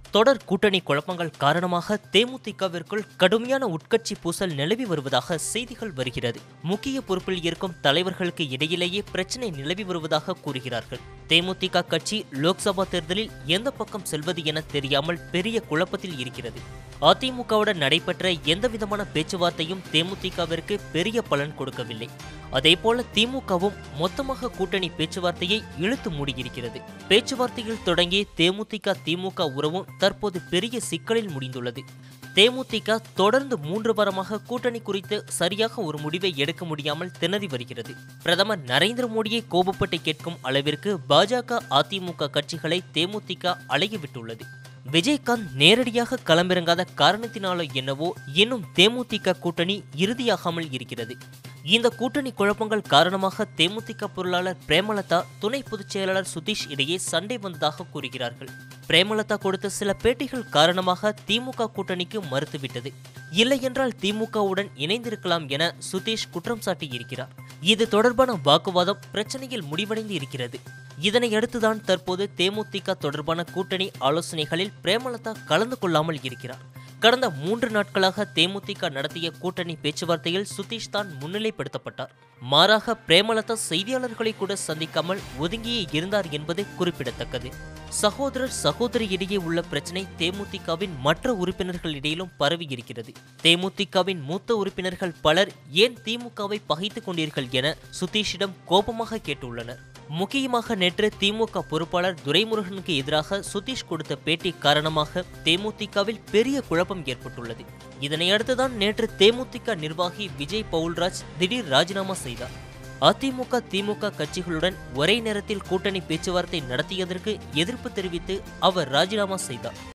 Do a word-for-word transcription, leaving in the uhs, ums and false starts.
தொடர் கூட்டணி குழப்பங்கள் காரணமாக தேமுதிகவிற்குள் கடுமையான உட்கட்சி பூசல் நிலவி வருவதாக செய்திகள் வருகிறது. முக்கிய பொறுப்பில் இருக்கும் தலைவர்களுக்கு இடையிலேயே பிரச்சனை நிலவி வருவதாக கூறுகிறார்கள். தேமுதிக கட்சி லோக்சபா தேர்தலில் எந்த பக்கம் செல்வது என தெரியாமல் பெரிய குழப்பத்தில் இருக்கிறது. அதிமுகவுடன் நடைபெற்ற எந்தவிதமான பேச்சுவார்த்தையும் தேமுதிகவிற்கு பெரிய பலன் கொடுக்கவில்லை. அதேபோல திமுகவும் மொத்தமாக கூட்டணி பேச்சுவார்த்தையை இழுத்து மூடியிருக்கிறது. பேச்சுவார்த்தையில் தொடங்கி தேமுதிக திமுக உறவும் தற்போது பெரிய சிக்கலில் முடிந்துள்ளது. தேமுதிக தொடர்ந்து மூன்று வாரமாக கூட்டணி குறித்து சரியாக ஒரு முடிவை எடுக்க முடியாமல் திணறி வருகிறது. பிரதமர் நரேந்திர மோடியை கோபப்பட்டு கேட்கும் அளவிற்கு பாஜக அதிமுக கட்சிகளை தேமுதிக அலையவிட்டுள்ளது. விஜயகாந்த் நேரடியாக களமிறங்காத காரணத்தினாலோ என்னவோ இன்னும் தேமுதிக கூட்டணி இறுதியாகாமல் இருக்கிறது. இந்த கூட்டணி குழப்பங்கள் காரணமாக தேமுதிக பொருளாளர் பிரேமலதா, துணை பொதுச் செயலாளர் சுதீஷ் இடையே சண்டை வந்ததாக கூறுகிறார்கள். பிரேமலதா கொடுத்த சில பேட்டிகள் காரணமாக திமுக கூட்டணிக்கு மறுத்துவிட்டது. இல்லையென்றால் திமுகவுடன் இணைந்திருக்கலாம் என சுதீஷ் குற்றம் சாட்டியிருக்கிறார். இது தொடர்பான வாக்குவாதம் பிரச்சனையில் முடிவடைந்து இருக்கிறது. இதனையடுத்துதான் தற்போது தேமுதிக தொடர்பான கூட்டணி ஆலோசனைகளில் பிரேமலதா கலந்து கொள்ளாமல் இருக்கிறார். கடந்த மூன்று நாட்களாக தேமுதிக நடத்திய கூட்டணி பேச்சுவார்த்தையில் சுதீஷ் தான் முன்னிலைப்படுத்தப்பட்டார். மாறாக பிரேமலதா செய்தியாளர்களை கூட சந்திக்காமல் ஒதுங்கியே இருந்தார் என்பது குறிப்பிடத்தக்கது. சகோதரர் சகோதரி இடையே உள்ள பிரச்சனை தேமுதிகவின் மற்ற உறுப்பினர்களிடையிலும் பரவி இருக்கிறது. தேமுதிகவின் மூத்த உறுப்பினர்கள் பலர் ஏன் திமுகவை பகைத்துக் கொண்டீர்கள் என சுதீஷிடம் கோபமாக கேட்டுள்ளனர். முக்கியமாக நேற்று திமுக பொறுப்பாளர் துரைமுருகனுக்கு எதிராக சுதீஷ் கொடுத்த பேட்டி காரணமாக தேமுதிகவில் பெரிய குழப்பம் ஏற்பட்டுள்ளது. இதனையடுத்துதான் நேற்று தேமுதிக நிர்வாகி விஜய் பவுல்ராஜ் திடீர் ராஜினாமா செய்தார். அதிமுக திமுக கட்சிகளுடன் ஒரே நேரத்தில் கூட்டணி பேச்சுவார்த்தை நடத்தியதற்கு எதிர்ப்பு தெரிவித்து அவர் ராஜினாமா செய்தார்.